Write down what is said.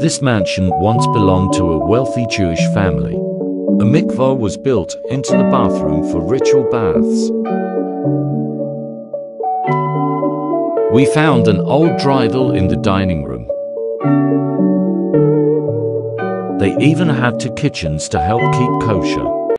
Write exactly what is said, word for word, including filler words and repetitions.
This mansion once belonged to a wealthy Jewish family. A mikvah was built into the bathroom for ritual baths. We found an old dreidel in the dining room. They even had two kitchens to help keep kosher.